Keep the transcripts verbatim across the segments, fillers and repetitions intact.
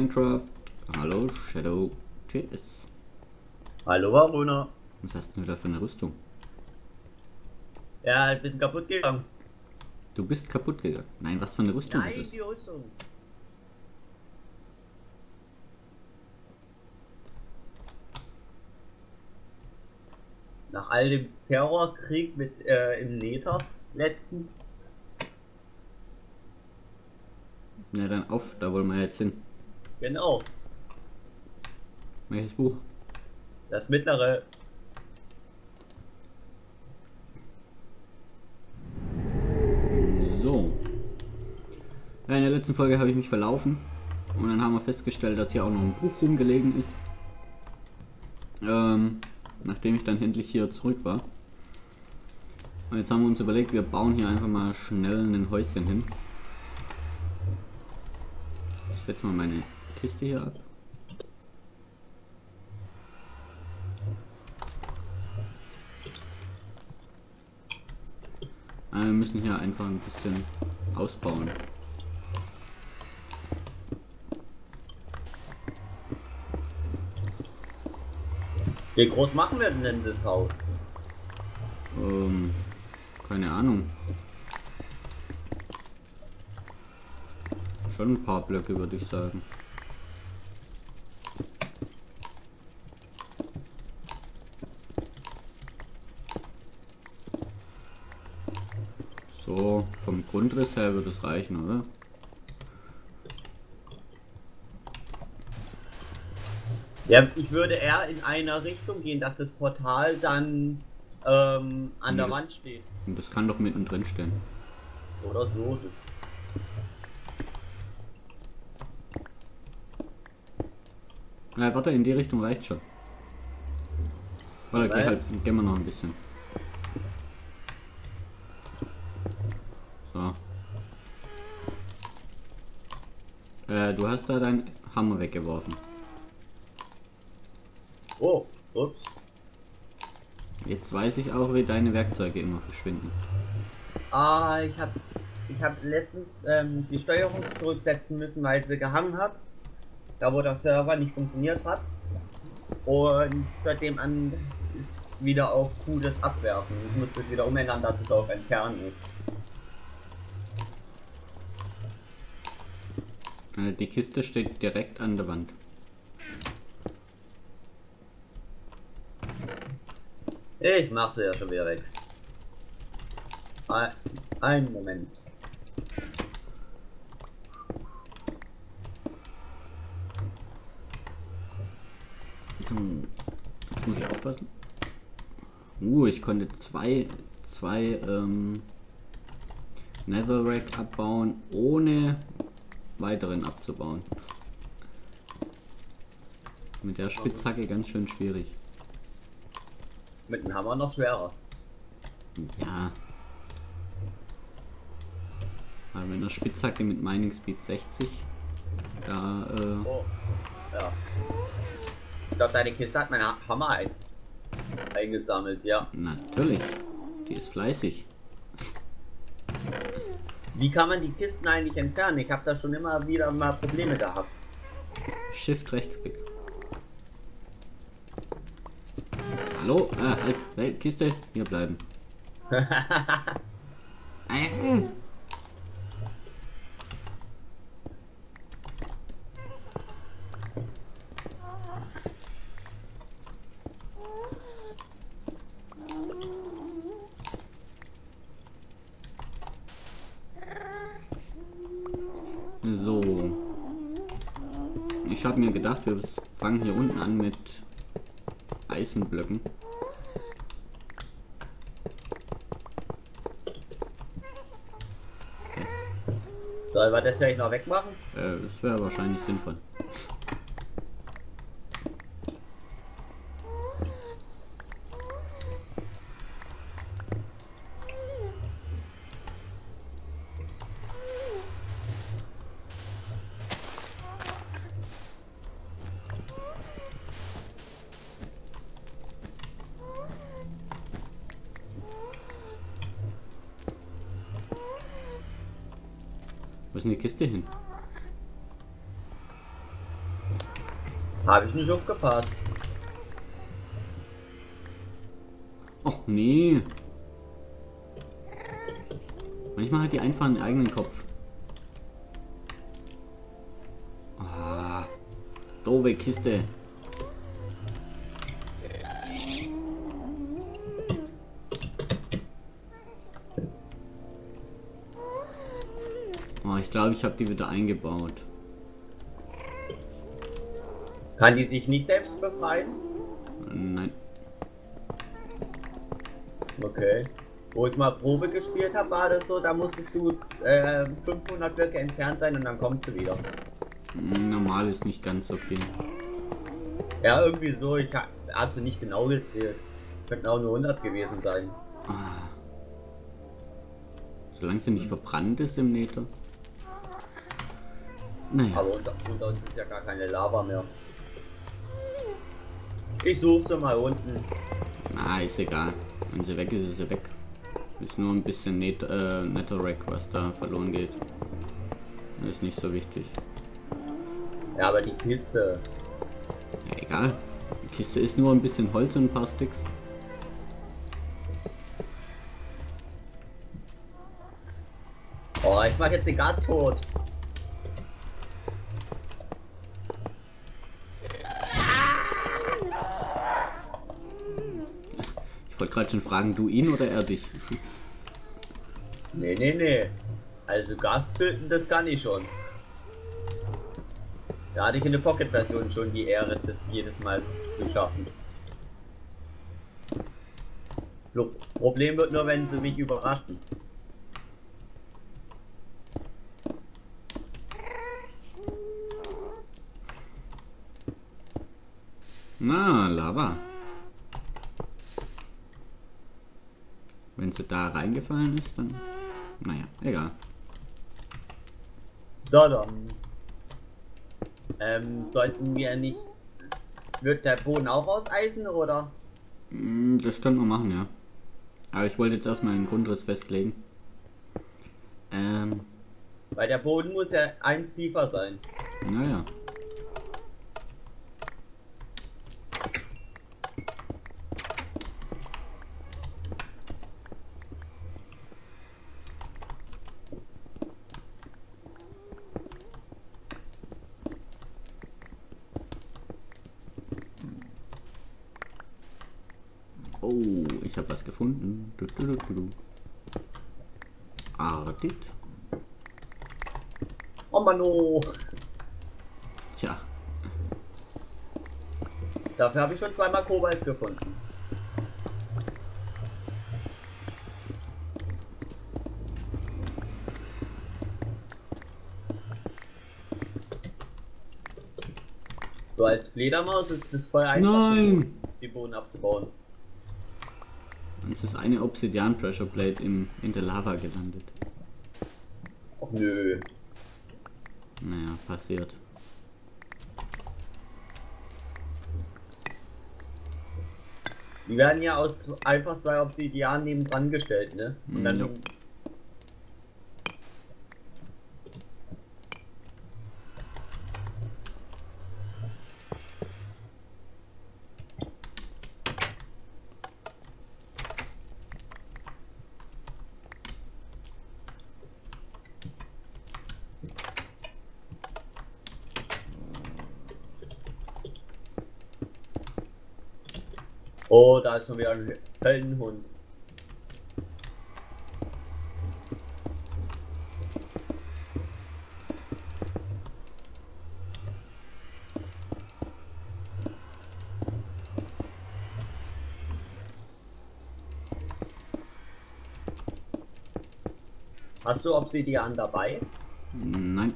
Minecraft. Hallo Shadow J S. Hallo Varuna. Was hast du da für eine Rüstung? Ja, ein bisschen kaputt gegangen. Du bist kaputt gegangen. Nein, was für eine Rüstung Nein, ist es? die Rüstung. Nach all dem Terrorkrieg mit äh, im Nether letztens. Na dann auf, da wollen wir jetzt hin. Genau. Welches Buch? Das mittlere. So. Ja, in der letzten Folge habe ich mich verlaufen. Und dann haben wir festgestellt, dass hier auch noch ein Buch rumgelegen ist. Ähm, nachdem ich dann endlich hier zurück war. Und jetzt haben wir uns überlegt, wir bauen hier einfach mal schnell ein Häuschen hin. Ich setze mal meine Kiste hier ab. Wir müssen hier einfach ein bisschen ausbauen. Wie groß machen wir denn das Haus? Ähm, keine Ahnung. Schon ein paar Blöcke, würde ich sagen. So, vom Grundriss her wird es reichen, oder? Ja, ich würde eher in einer Richtung gehen, dass das Portal dann ähm, an Nee, der das- Wand steht. Und das kann doch mittendrin stehen. Oder so. Das Ja, warte, in die Richtung reicht schon. Warte, geh Nein. halt, gehen wir noch ein bisschen. So. Äh, du hast da deinen Hammer weggeworfen. Oh, ups. Jetzt weiß ich auch, wie deine Werkzeuge immer verschwinden. Ah, ich habe ich hab letztens ähm, die Steuerung zurücksetzen müssen, weil sie gehangen hat. Da wo der Server nicht funktioniert hat. Und seitdem an ist wieder auf Q das Abwerfen. Ich muss das wieder umändern, dass es auf Entfernen ist. Äh, die Kiste steht direkt an der Wand. Ich mach sie ja schon wieder weg. Ein, ein Moment. Hm, Jetzt muss ich aufpassen. Uh, ich konnte zwei, zwei ähm, Netherrack abbauen, ohne weiteren abzubauen. Mit der Spitzhacke ganz schön schwierig. Mit dem Hammer noch schwerer. Ja. Aber mit einer Spitzhacke mit Mining Speed sechzig, da, äh, Oh, ja. Ich glaube, deine Kiste hat mein Hammer ein eingesammelt, ja. natürlich. Die ist fleißig. Wie kann man die Kisten eigentlich entfernen? Ich habe da schon immer wieder mal Probleme gehabt. Shift Rechtsklick. Hallo? Ah, halt, hey, Kiste, hier bleiben. Äh. So. Ich habe mir gedacht, wir fangen hier unten an mit Eisenblöcken. Sollen wir das vielleicht noch wegmachen? Äh, das wäre wahrscheinlich sinnvoll. Wo ist denn die Kiste hin? Habe ich nicht aufgepasst. Och nee. Manchmal hat die einfach einen eigenen Kopf. Ah, doofe Kiste. Oh, ich glaube, ich habe die wieder eingebaut. Kann die sich nicht selbst befreien? Nein. Okay. Wo ich mal Probe gespielt habe, war das so, da musstest du äh, fünfhundert Blöcke entfernt sein und dann kommst du wieder. Normal ist nicht ganz so viel. Ja, irgendwie so, ich ha hatte nicht genau gezählt. Könnten auch nur hundert gewesen sein. Ah. Solange sie nicht verbrannt ist im Nether. Naja. Aber unter, unter uns ist ja gar keine Lava mehr. Ich suche sie mal unten. Na, ist egal. Wenn sie weg ist, ist sie weg. Ist nur ein bisschen Net äh, Netherrack, was da verloren geht. Das ist nicht so wichtig. Ja, aber die Kiste. Ja, egal. Die Kiste ist nur ein bisschen Holz und ein paar Sticks. Oh, ich mach jetzt den Gas tot. Ich wollte gerade schon fragen, du ihn oder er dich? Nee, nee, nee. Also Gas töten, das kann ich schon. Da hatte ich in der Pocket-Version schon die Ehre, das jedes Mal zu schaffen. Pro- Problem wird nur, wenn sie mich überraschen. Na, Lava. Wenn sie da reingefallen ist, dann... Naja, egal. So, dann. Ähm, sollten wir nicht... Wird der Boden auch aus Eisen, oder? Mm, Das können wir machen, ja. Aber ich wollte jetzt erstmal einen Grundriss festlegen. Ähm, Weil der Boden muss ja eins tiefer sein. naja. Oh, ich habe was gefunden. Du, du, du, du, du. Ardit. Oh Mann, oh. Tja, Dafür habe ich schon zweimal Kobalt gefunden. So als Fledermaus ist es voll einfach, nein! die Boden abzubauen. Es ist eine Obsidian Pressure Plate im, in der Lava gelandet. Och nö. Naja, passiert. Die werden ja aus einfach zwei Obsidian nebendran gestellt, ne? Und dann Ja. Oh, da ist schon wieder ein Höllenhund. Hast du Obsidian dabei? Nein.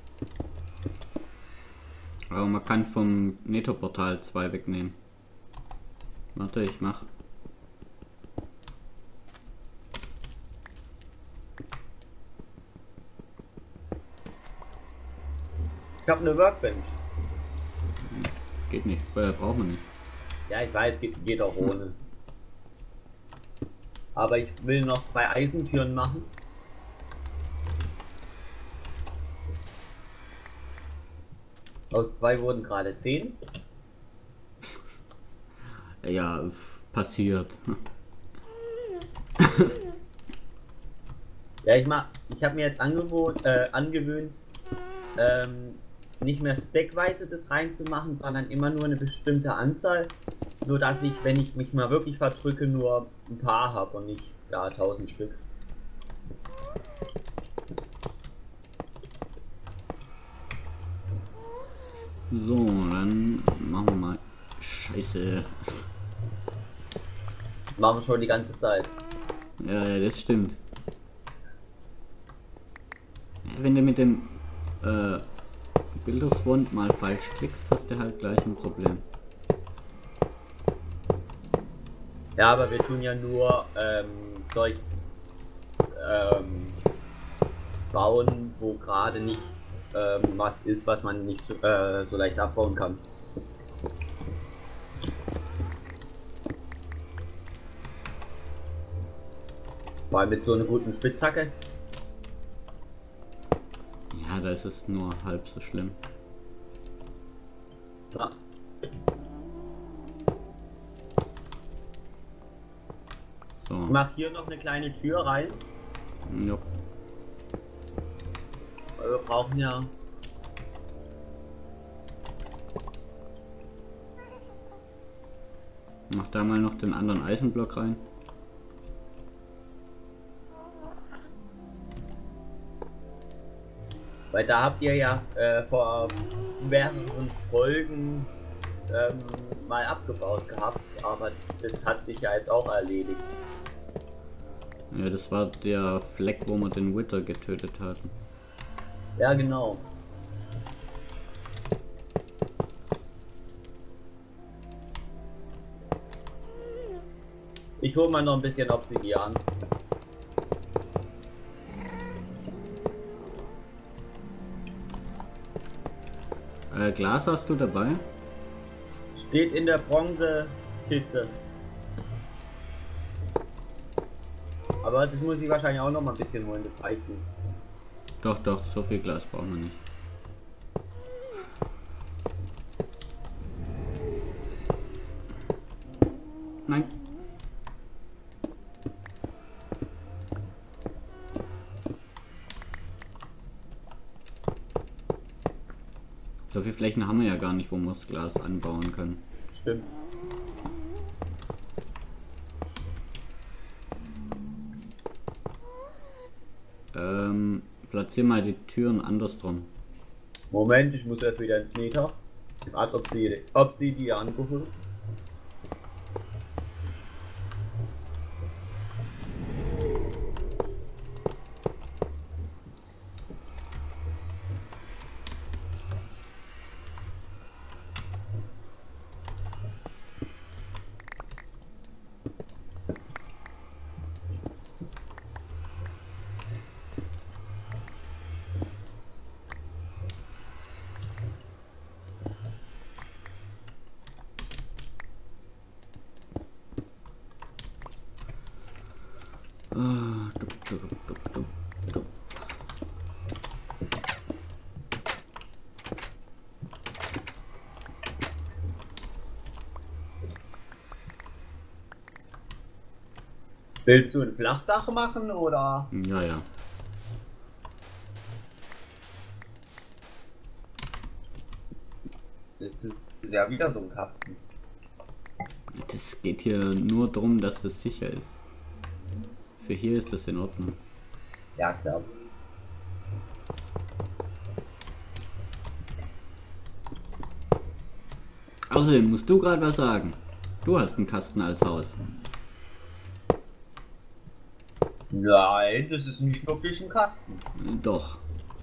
Aber man kann vom Netto-Portal zwei wegnehmen. Warte, ich mach. Ich habe eine Workbench. Geht nicht, äh, braucht man nicht. Ja, ich weiß, geht, geht auch ohne. Aber ich will noch zwei Eisentüren machen. Aus zwei wurden gerade zehn. Ja, f- passiert. Ja, ich mach, ich habe mir jetzt angewohnt, äh, angewöhnt, ähm, nicht mehr stackweise das reinzumachen, sondern immer nur eine bestimmte Anzahl, so dass ich, wenn ich mich mal wirklich verdrücke, nur ein paar habe und nicht ja tausend Stück. So, dann machen wir mal. Scheiße. Machen wir schon die ganze Zeit. Ja, ja, das stimmt. Ja, wenn du mit dem äh, Bilderswand mal falsch klickst, hast du halt gleich ein Problem. Ja, aber wir tun ja nur ähm, Zeug ähm, bauen, wo gerade nicht ähm, was ist, was man nicht so, äh, so leicht abbauen kann. Weil mit so einer guten Spitzhacke. Ja, da ist es nur halb so schlimm. Ja. So. Ich mache hier noch eine kleine Tür rein. Ja. Weil wir brauchen ja. Mach da mal noch den anderen Eisenblock rein. Weil da habt ihr ja äh, vor mehreren Folgen ähm, mal abgebaut gehabt, aber das hat sich ja jetzt auch erledigt. Ja, das war der Fleck, wo wir den Wither getötet hatten. Ja, genau. Ich hole mal noch ein bisschen Obsidian. Äh, Glas hast du dabei? Steht in der Bronze-Kiste. Aber das muss ich wahrscheinlich auch noch mal ein bisschen holen, das reicht nicht. Doch, doch, so viel Glas brauchen wir nicht. Nein. So viele Flächen haben wir ja gar nicht, wo wir das Glas anbauen können. Stimmt. Ähm, platzier mal die Türen andersrum. Moment, ich muss erst wieder ins Nether. Gerade Obsidian, Obsidian geholt. Ah, dup, dup, dup, dup, dup. Willst du ein Flachdach machen oder? Ja, ja. Das ist ja wieder so ein Kasten. Das geht hier nur darum, dass es sicher ist. Für hier ist das in Ordnung. Ja, klar. Außerdem musst du gerade was sagen. Du hast einen Kasten als Haus. Nein, das ist nicht wirklich ein Kasten. Äh, Doch.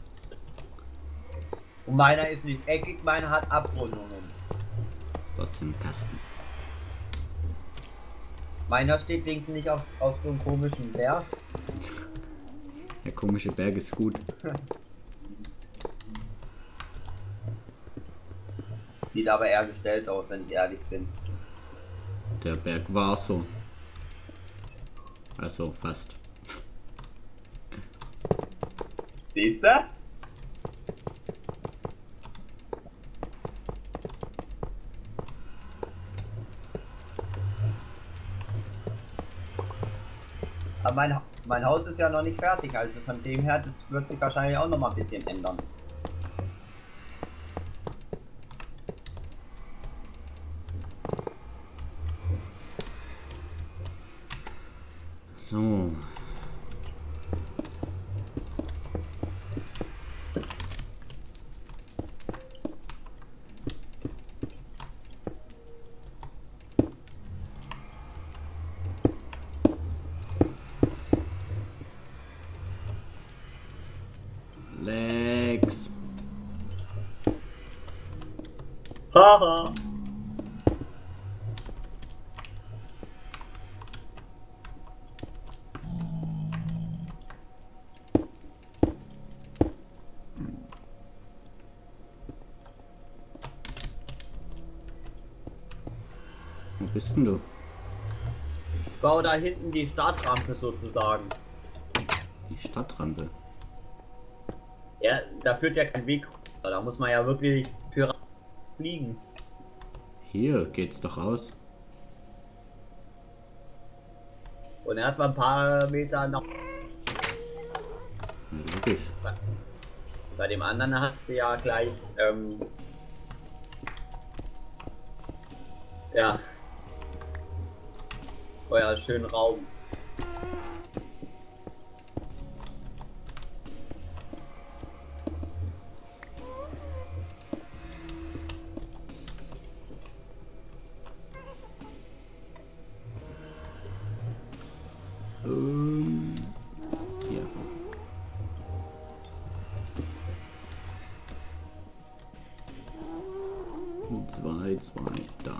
Und meiner ist nicht eckig, meiner hat Abrundungen. Trotzdem ein Kasten. Meiner steht links nicht auf, auf so einem komischen Berg. Der komische Berg ist gut. Sieht aber eher gestellt aus, wenn ich ehrlich bin. Der Berg war so. Also fast. Siehst du? Aber mein, mein Haus ist ja noch nicht fertig, also von dem her, das wird sich wahrscheinlich auch noch mal ein bisschen ändern. So. Lex. Haha. Wo bist denn du? Ich baue da hinten die Startrampe sozusagen. Die Stadtrampe. Ja, da führt ja kein Weg. Da muss man ja wirklich für fliegen. Hier geht's doch aus. Und erst mal ein paar Meter nach. Ja, logisch. Bei dem anderen hast du ja gleich, ähm, ja, euer schönen Raum. Ähm, hier. Zwei, zwei, da.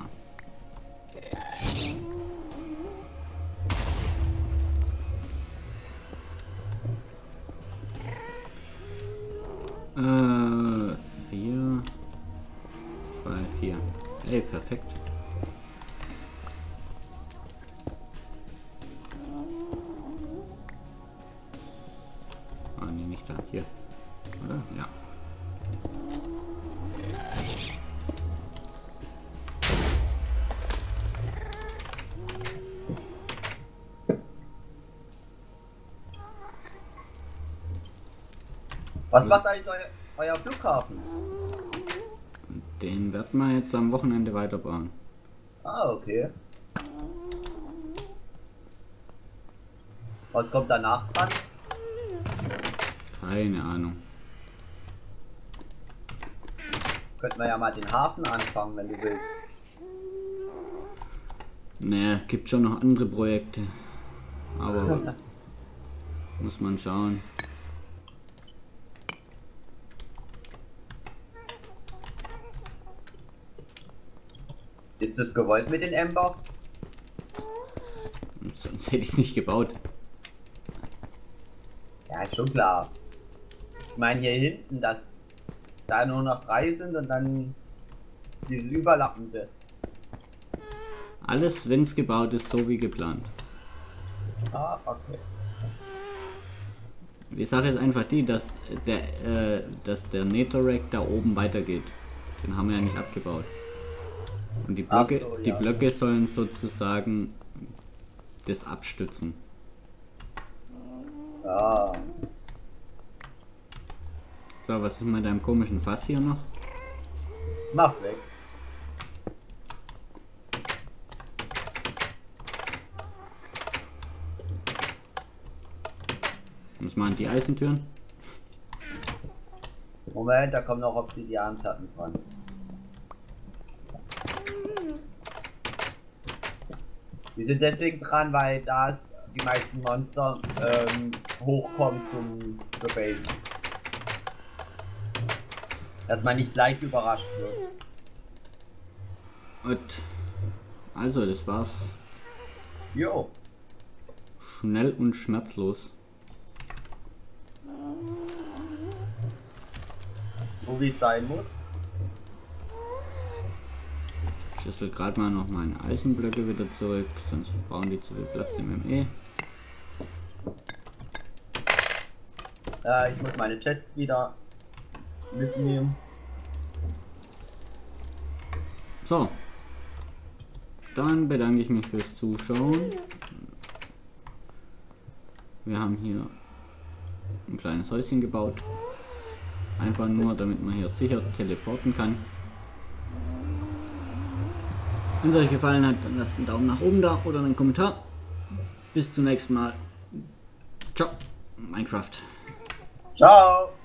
Äh, vier. Zwei, vier. Ey, perfekt. Ah, nee, nicht da. Hier. Oder? Ja. Was macht eigentlich euer, euer Flughafen? Den werden wir jetzt am Wochenende weiterbauen. Ah, okay. Was kommt danach dran? Keine Ahnung. Könnten wir ja mal den Hafen anfangen, wenn du willst. Naja, gibt schon noch andere Projekte. Aber muss man schauen. Ist das gewollt mit den Ember? Sonst hätte ich es nicht gebaut. Ja, ist schon klar. Ich meine hier hinten, dass da nur noch drei sind und dann dieses Überlappende. Alles, wenn es gebaut ist, so wie geplant. Ah, okay. Die Sache ist einfach die, dass der, äh, dass der Netherrack da oben weitergeht. Den haben wir ja nicht abgebaut. Und die Blöcke, Ach so, die ja. Blöcke sollen sozusagen das abstützen. Ja. So, was ist mit deinem komischen Fass hier noch? Mach weg. Muss man an die Eisentüren? Moment, da kommen noch Obsidianplatten dran. Die sind deswegen dran, weil da die meisten Monster ähm, hochkommen zum zur Base. Dass man nicht leicht überrascht wird. Gut. Also, das war's. Jo. Schnell und schmerzlos. So wie es sein muss. Ich schüssel gerade mal noch meine Eisenblöcke wieder zurück, sonst brauchen die zu viel Platz im M E. Äh, ich muss meine Chest wieder mitnehmen. So. Dann bedanke ich mich fürs Zuschauen. Wir haben hier ein kleines Häuschen gebaut. Einfach nur, damit man hier sicher teleporten kann. Wenn es euch gefallen hat, dann lasst einen Daumen nach oben da oder einen Kommentar. Bis zum nächsten Mal. Ciao, Minecraft. Ciao.